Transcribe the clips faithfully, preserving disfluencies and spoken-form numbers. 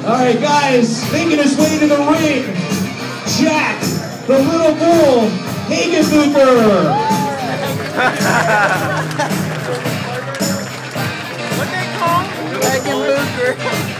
Alright guys, making his way to the ring, Jack, the Little Bull, Hagenbucher. What they call him? Hagenbucher.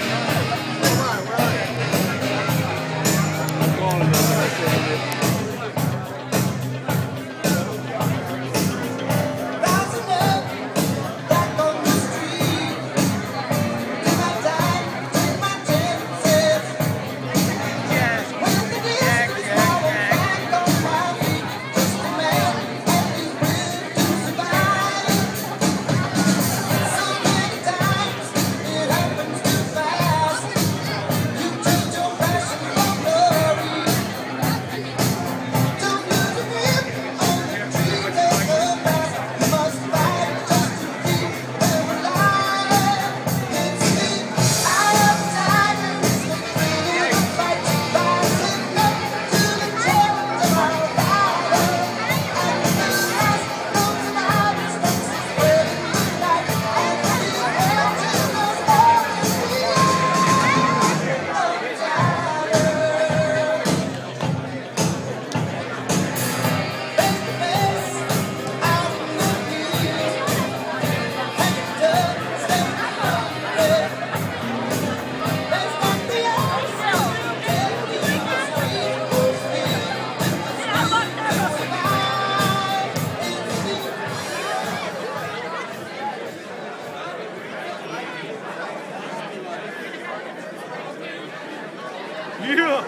Yeah!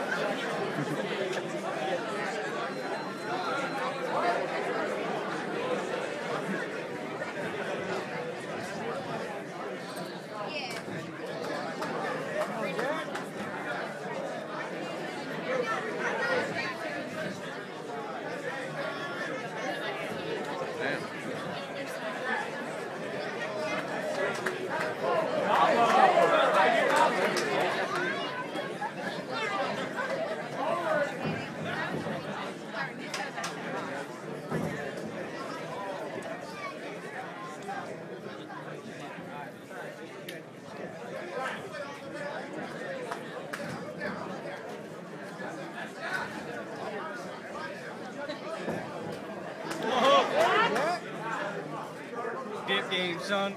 Dip game, son.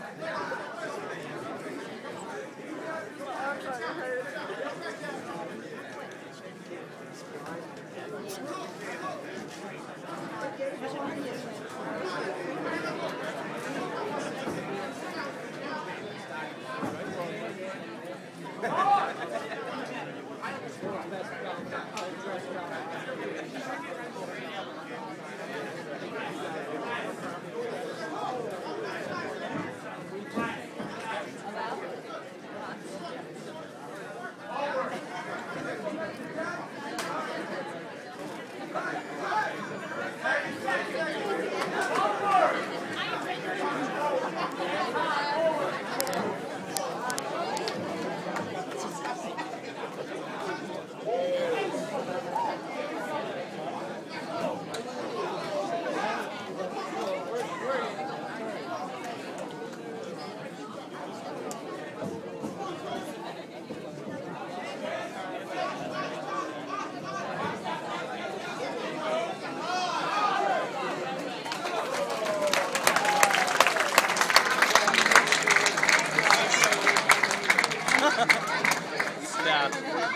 Stop.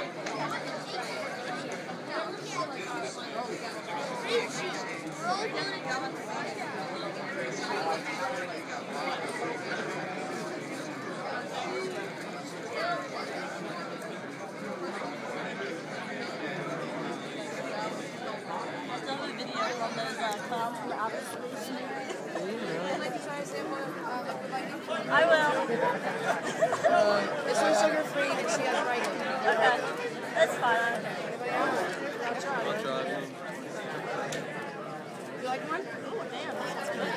I will. Uh, this one's sugar free and she has right. Okay. That's fine. I don't care. I'll try. You like one? Oh, damn. That's good.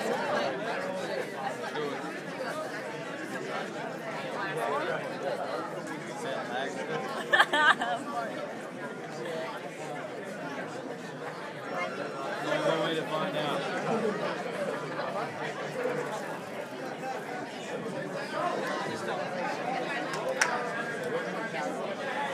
No way to find out. Just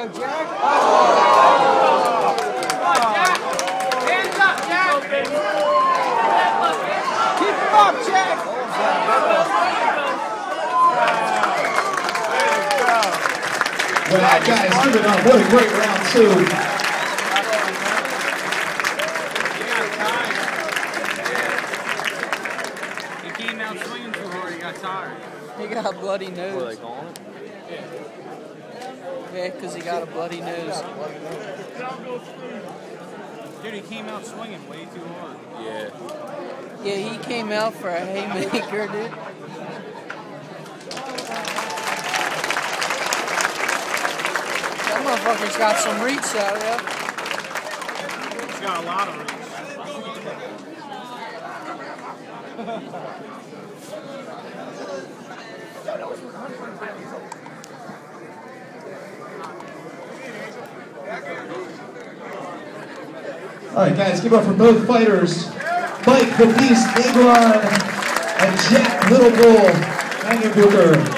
Well, guys, give it up. What a great round two. He came out swinging too hard, he got tired. He got a bloody nose. What are they calling it? Yeah, because he got a bloody nose. Dude, he came out swinging way too hard. Yeah. Yeah, he came out for a haymaker, dude. That motherfucker's got some reach out, yeah. He's got a lot of reach. All right, guys, give it up for both fighters. Mike the Beast Negron and Jack Little Bull Langenbucher.